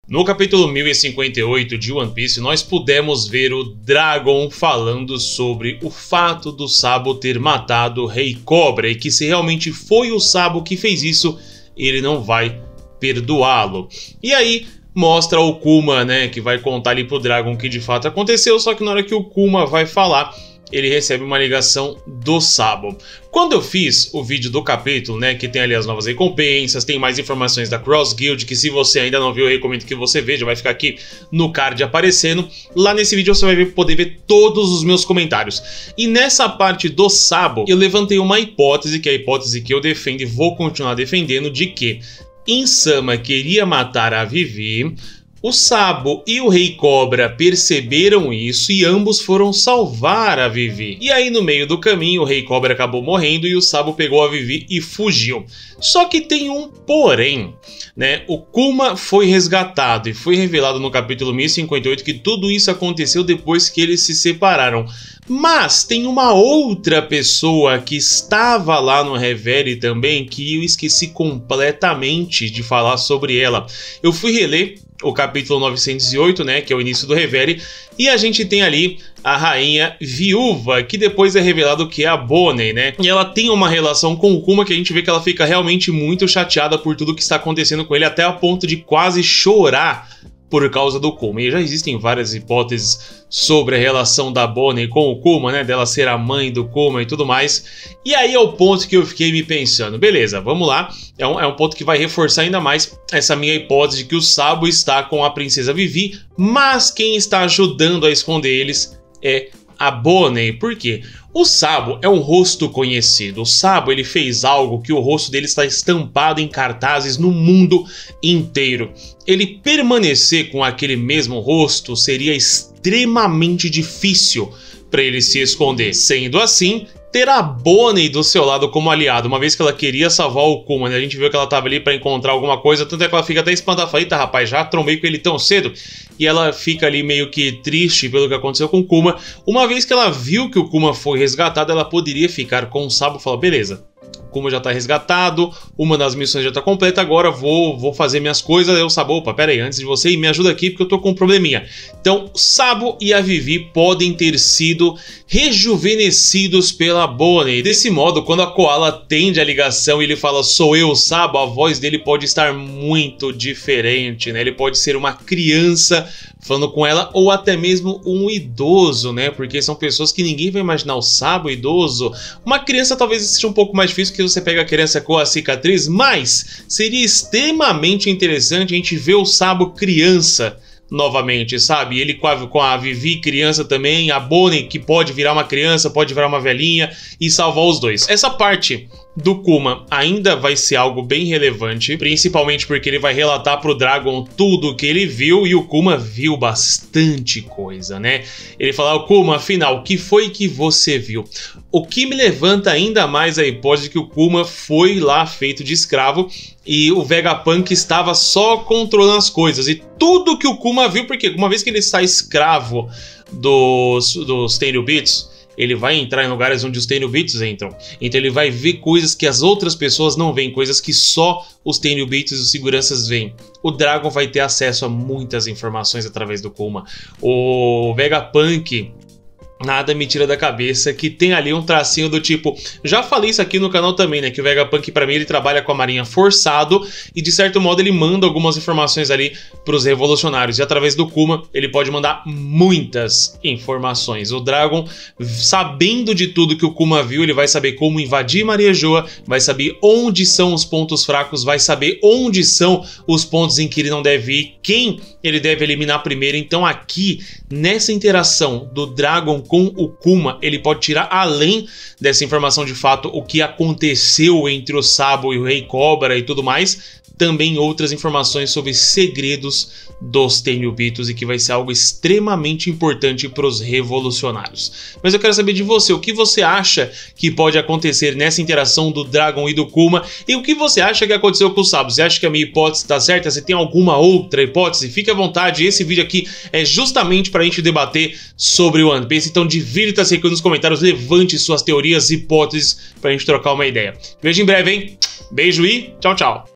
No capítulo 1058 de One Piece, nós pudemos ver o Dragon falando sobre o fato do Sabo ter matado o Rei Cobra e que se realmente foi o Sabo que fez isso, ele não vai perdoá-lo. E aí mostra o Kuma, né, que vai contar ali pro Dragon o que de fato aconteceu, só que na hora que o Kuma vai falar, ele recebe uma ligação do Sabo. Quando eu fiz o vídeo do capítulo, né, que tem ali as novas recompensas, tem mais informações da Cross Guild, que se você ainda não viu, eu recomendo que você veja, vai ficar aqui no card aparecendo. Lá nesse vídeo você vai poder ver todos os meus comentários. E nessa parte do Sabo, eu levantei uma hipótese, que é a hipótese que eu defendo e vou continuar defendendo, de que Insama queria matar a Vivi. O Sabo e o Rei Cobra perceberam isso e ambos foram salvar a Vivi. E aí no meio do caminho o Rei Cobra acabou morrendo e o Sabo pegou a Vivi e fugiu. Só que tem um porém, né? O Kuma foi resgatado e foi revelado no capítulo 1058 que tudo isso aconteceu depois que eles se separaram. Mas tem uma outra pessoa que estava lá no Reverie também que eu esqueci completamente de falar sobre ela. Eu fui reler o capítulo 908, né, que é o início do Reverie, e a gente tem ali a rainha viúva, que depois é revelado que é a Bonnie, né? E ela tem uma relação com o Kuma que a gente vê que ela fica realmente muito chateada por tudo que está acontecendo com ele, até a ponto de quase chorar por causa do Kuma. E já existem várias hipóteses sobre a relação da Bonnie com o Kuma, né? Dela ser a mãe do Kuma e tudo mais. E aí é o ponto que eu fiquei me pensando. Beleza, vamos lá. É um ponto que vai reforçar ainda mais essa minha hipótese de que o Sabo está com a princesa Vivi, mas quem está ajudando a esconder eles é a Bonnie. Por quê? O Sabo é um rosto conhecido. O Sabo, ele fez algo que o rosto dele está estampado em cartazes no mundo inteiro. Ele permanecer com aquele mesmo rosto seria extremamente difícil para ele se esconder. Sendo assim, ter a Bonnie do seu lado como aliado, uma vez que ela queria salvar o Kuma, né? A gente viu que ela estava ali para encontrar alguma coisa, tanto é que ela fica até espantada, fala, eita rapaz, já trombei com ele tão cedo, e ela fica ali meio que triste pelo que aconteceu com o Kuma. Uma vez que ela viu que o Kuma foi resgatado, ela poderia ficar com o Sabo e falar, beleza, o Kuma já tá resgatado, uma das missões já tá completa, agora vou fazer minhas coisas. Eu, Sabo, opa, pera aí, antes de você ir, me ajuda aqui porque eu tô com um probleminha. Então, Sabo e a Vivi podem ter sido rejuvenescidos pela Bonnie. Desse modo, quando a Koala atende a ligação e ele fala, sou eu, Sabo, a voz dele pode estar muito diferente, né? Ele pode ser uma criança falando com ela, ou até mesmo um idoso, né? Porque são pessoas que ninguém vai imaginar o Sabo idoso. Uma criança talvez seja um pouco mais difícil, que você pega a criança com a cicatriz, mas seria extremamente interessante a gente ver o Sabo criança novamente, sabe? Ele com a Vivi criança também, a Bonnie que pode virar uma criança, pode virar uma velhinha e salvar os dois. Essa parte do Kuma ainda vai ser algo bem relevante, principalmente porque ele vai relatar pro Dragon tudo o que ele viu e o Kuma viu bastante coisa, né? Ele fala, o Kuma, afinal, o que foi que você viu? O que me levanta ainda mais a hipótese de que o Kuma foi lá feito de escravo e o Vegapunk estava só controlando as coisas. E tudo que o Kuma viu, porque uma vez que ele está escravo dos Tenryubits, ele vai entrar em lugares onde os Tenryubits entram. Então ele vai ver coisas que as outras pessoas não veem, coisas que só os Tenryubits e os seguranças veem. O Dragon vai ter acesso a muitas informações através do Kuma. O Vegapunk, nada me tira da cabeça que tem ali um tracinho do tipo... Já falei isso aqui no canal também, né? Que o Vegapunk, pra mim, ele trabalha com a marinha forçado e, de certo modo, ele manda algumas informações ali pros revolucionários. E através do Kuma, ele pode mandar muitas informações. O Dragon, sabendo de tudo que o Kuma viu, ele vai saber como invadir Mariejoa, vai saber onde são os pontos fracos, vai saber onde são os pontos em que ele não deve ir, quem ele deve eliminar primeiro. Então aqui, nessa interação do Dragon com o Kuma, ele pode tirar além dessa informação de fato o que aconteceu entre o Sabo e o Rei Cobra e tudo mais, também outras informações sobre segredos dos Tenryubitos e que vai ser algo extremamente importante para os revolucionários. Mas eu quero saber de você, o que você acha que pode acontecer nessa interação do Dragon e do Kuma e o que você acha que aconteceu com o Sabo? Você acha que a minha hipótese está certa? Você tem alguma outra hipótese? Fique à vontade, esse vídeo aqui é justamente para a gente debater sobre o One Piece, então divirta-se aqui nos comentários, levante suas teorias e hipóteses para a gente trocar uma ideia. Vejo em breve, hein? Beijo e tchau, tchau!